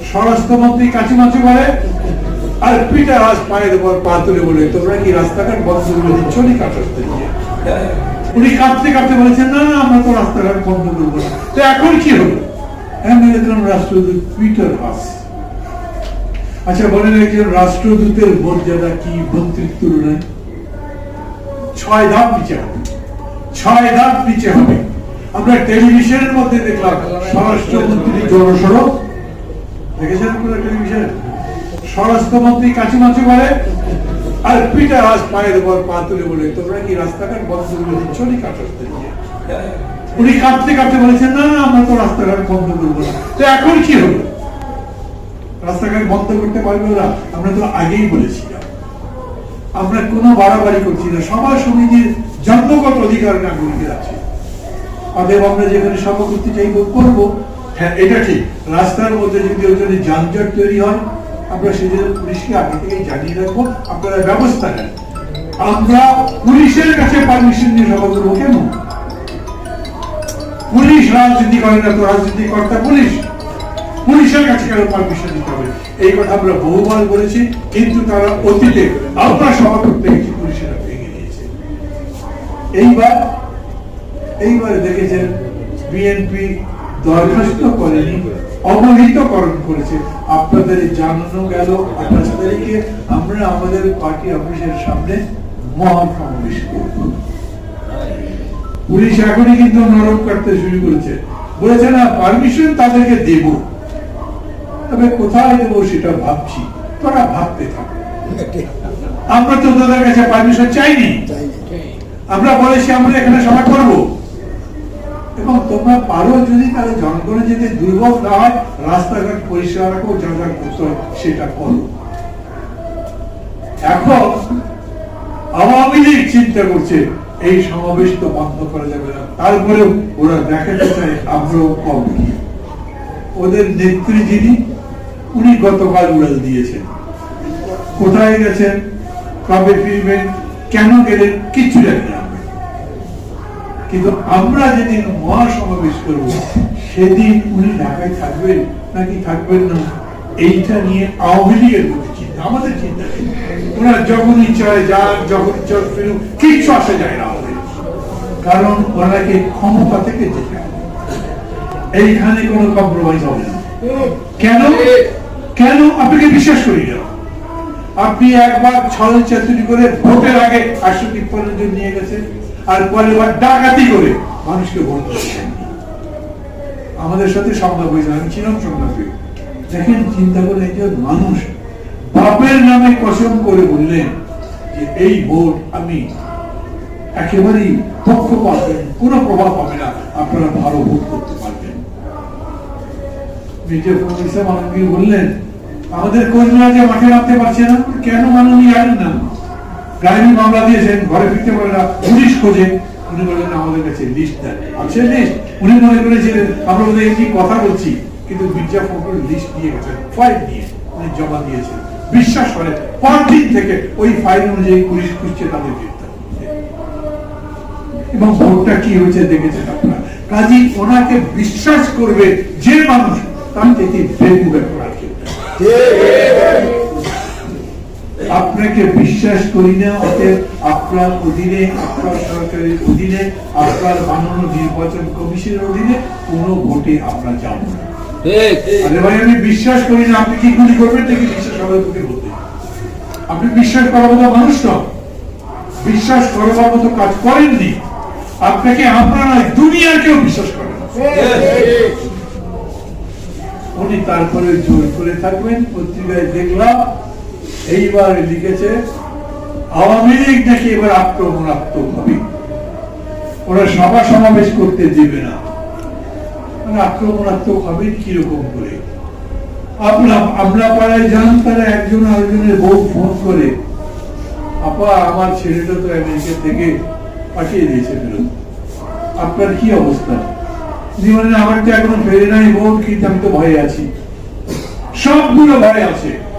স্বরাষ্ট্রমন্ত্রী কাচিমাচি করে আর পিঠে আজ পায়ের উপর পা তুলে বলে তোমরা কি রাস্তাঘাট বন্ধ করে দিচ্ছ নি কাটাতে নিয়ে। উনি কাঁপতে কাঁপতে বলেছেন না না আমরা তো রাস্তাঘাট বন্ধ করবো না। তো এখন কি হলো? আমেরিকান রাষ্ট্রদূত পিটার হাস। আচ্ছা বলেন একজন রাষ্ট্রদূতের মর্যাদা কি মন্ত্রীর তুলনায়? 6 ধাপ নিচে হবে, 6 ধাপ নিচে হবে। আমরা টেলিভিশনের মধ্যে দেখলাম স্বরাষ্ট্রমন্ত্রী জনসড়ক দেখেছেন আপনারা টেলিভিশনে? স্বরাষ্ট্রমন্ত্রী কাচিমাচি করে আর পিটার হাস পায়ের উপর পা তুলে বলে তোমরা কি রাস্তাঘাট বন্ধ করে দিচ্ছ নি কাটাতে নিয়ে। উনি কাঁপতে কাঁপতে বলেছেন না না আমরা তো রাস্তাঘাট বন্ধ করবো না। তো এখন কি হলো? রাস্তাঘাট বন্ধ করতে পারবে ওরা? আমরা তো আগেই বলেছিলাম আমরা কোনো বাড়াবাড়ি করছি না। সভা সমিতির জন্মগত অধিকার নাগরিকের আছে, অতএব আমরা যেখানে সভা করতে চাইব করবো। হ্যাঁ এটা ঠিক, রাস্তার মধ্যে যদি ওখানে যানজট তৈরি হয় আমরা সেজন্য পুলিশকে আগে থেকেই জানিয়ে রাখবো, আপনারা ব্যবস্থা নেন। আমরা পুলিশের কাছে পারমিশন নিয়ে সভা করবো কেন? পুলিশ রাজনীতি করে না তো, রাজনীতি কর্তা পুলিশ, পুলিশের কাছে কেন পারমিশন নিতে হবে? এই কথা আমরা বহুবার বলেছি, কিন্তু তারা অতীতে আমরা সভা করতে গেছি পুলিশেরা ভেঙে দিয়েছে। এইবার দেখেছেন বিএনপি দরখাস্ত করেনি, অবহিতকরণ করেছে। আপনাদের জানানো গেল 28 তারিখে আমরা আমাদের পার্টি অফিসের সামনে মহাসমাবেশ করব। পুলিশ এখনই কিন্তু নরম কাটতে শুরু করেছে, বলেছে না পারমিশন তাদেরকে দেব, তবে কোথায় দেবো সেটা ভাবছি, তোরা ভাবতে থাকো। আমরা তো তাদের কাছে পারমিশন চাইনি, আমরা বলেছি আমরা এখানে সভা করবো এবং তোমরা পারো যদি তাহলে জনগণের যদি দুর্ভোগ না হয় রাস্তাঘাট পরিষ্কার রাখো, যা যা করতে হয় সেটা করো। এখন আওয়ামী লীগ চিন্তা করছে এই সমাবেশ তো বন্ধ করা যাবে না, তারপরেও ওরা দেখাতে চায় আমরাও কম কি। ওদের নেত্রী যিনি উনি গতকাল উড়াল দিয়েছেন, কোথায় গেছেন, কবে ফিরবেন, কেন গেলেন কিছু জানি না। কিন্তু আমরা যেদিন মহাসমাবেশ করব সেদিন উনি ঢাকায় থাকবেন নাকি থাকবেন না, এইটা নিয়ে আওয়ামী লীগের মধ্যে চিন্তা, আমাদের চিন্তা নেই। ওরা যখন ইচ্ছায় যান, যখন ইচ্ছা ফিরুন, কিচ্ছু আসে যায় না আমাদের, কারণ ওনাকে ক্ষমতা থেকে যেতে হবে। এইখানে কোনো কম্প্রোমাইজ হবে না। কেন কেন আপনাকে বিশ্বাস করি না। আপনি একবার ছল চাতুরি করে ভোটের আগে 853 জন নিয়ে গেছেন, আর পরের বার ডাকাতি করে মানুষকে ভোট দিচ্ছেন। আমাদের সাথে সংলাপ হয়েছে, আমি ছিলাম সংলাপে। দেখেন চিন্তা করে একজন মানুষ বাপের নামে কসম করে বললেন যে এই ভোট আমি একেবারেই পক্ষপাত পাবেন, কোনো প্রভাব পাবে না, আপনারা ভালো ভোট করতে পারবেন। মির্জা ফখরুল ইসলাম আলমগীর বললেন আমাদের কর্মীরা যে মাঠে নামতে পারছে না, কেন মাননীয় জানেন না? গাড়ি মামলা দিয়েছেন, ঘরে ফিরতে পারে না, পুলিশ খোঁজে। উনি বললেন আমাদের কাছে লিস্ট দেন, আছে লিস্ট। উনি মনে করেছিলেন আমরা ওদের এই কথা বলছি, কিন্তু মির্জা ফখরুল লিস্ট দিয়ে গেছেন, ফাইল নিয়ে উনি জমা দিয়েছেন। বিশ্বাস করেন পরদিন থেকে ওই ফাইল অনুযায়ী পুলিশ খুঁজছে তাদের গ্রেফতার করতে। এবং ভোটটা কি হয়েছে দেখেছেন আপনারা। কাজী ওনাকে বিশ্বাস করবে যে মানুষ, তার থেকে বেকুবে করার ক্ষেত্রে আপনাকে বিশ্বাস করি না। অতএব আপনার অধীনে, আপনার সরকারের অধীনে, আপনার বানানো নির্বাচন কমিশনের অধীনে কোনো ভোটে আমরা যাব না। আরে ভাই আমি বিশ্বাস করি না, আপনি কি গুলি করবেন নাকি বিশ্বাস করার মতো বলতে? আপনি বিশ্বাস করার মতো মানুষ নয়, বিশ্বাস করবার মতো কাজ করেননি। আপনাকে আমরা নয়, দুনিয়ার কেউ বিশ্বাস করে না। উনি তারপরে জোর করে থাকবেন। পত্রিকায় দেখলাম এইবার লিখেছে আওয়ামী লীগ নাকি এবার আক্রমণাত্মক হবে, ওরা সভা সমাবেশ করতে দেবে না। মানে আক্রমণাত্মক হবে কিরকম করে? আমরা পাড়ায় যান, তারা একজন আরেকজনের বউ ফোন করে আপা আমার ছেলেটা তো আমেরিকা থেকে পাঠিয়ে দিয়েছে ফেরত, আপনার কি অবস্থা? আমার তো এখনো ফেরে নাই বোন, কিন্তু আমি তো ভয়ে আছি। সবগুলো ভয় আছে।